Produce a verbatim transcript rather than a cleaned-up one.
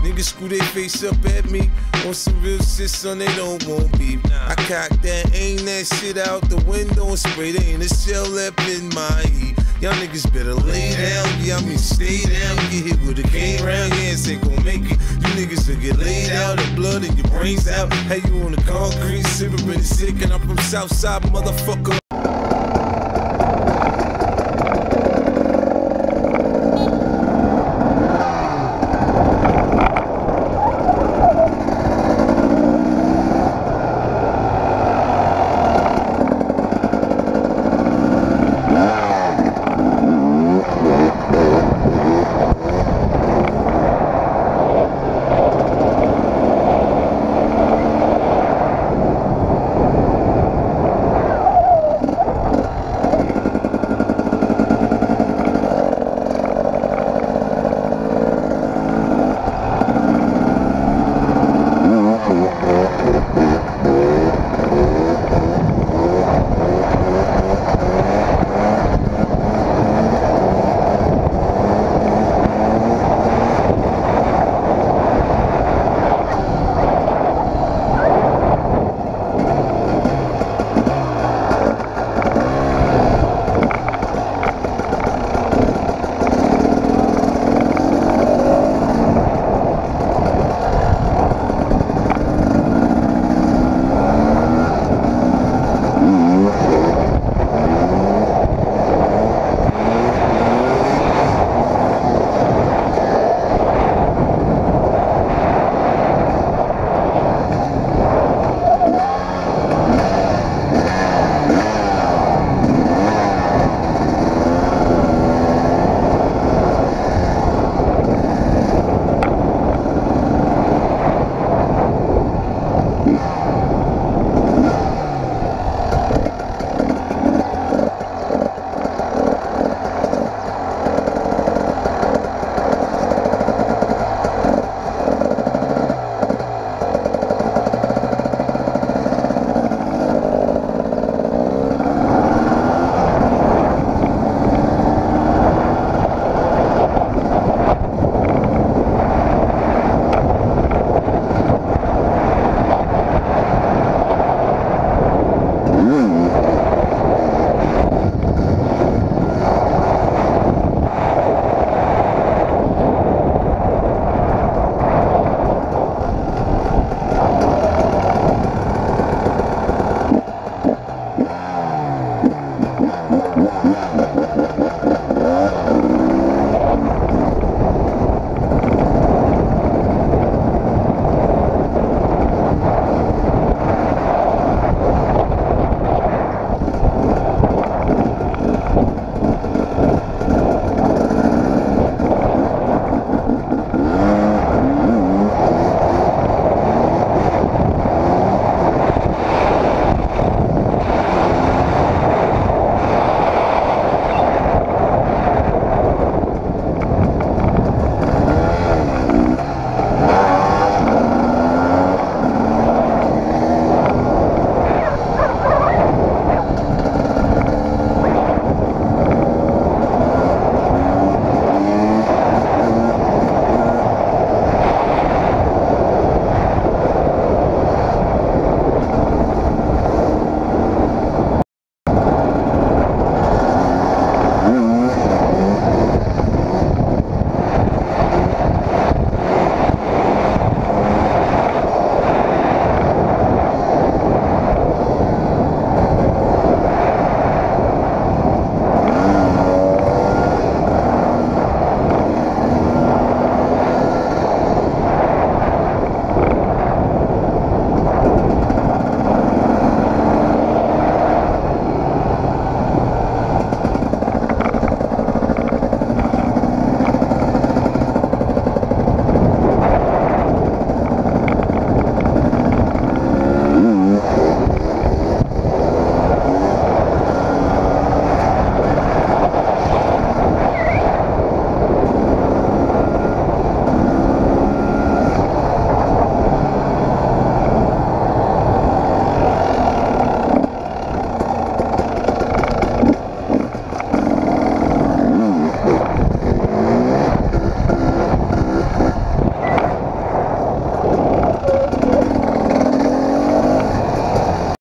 Niggas screw their face up at me. On some real shit, son, they don't want beef. I cock that, aim that shit out the window and spray. There ain't a shell left in my heat. Y'all niggas better lay down, yeah, I mean stay down. Get hit with a cane round, yeah, it's ain't gon' make it. You niggas will get laid out, the blood in your brains out. Hey, you on the concrete, sippin' sick, and I'm from Southside, motherfucker.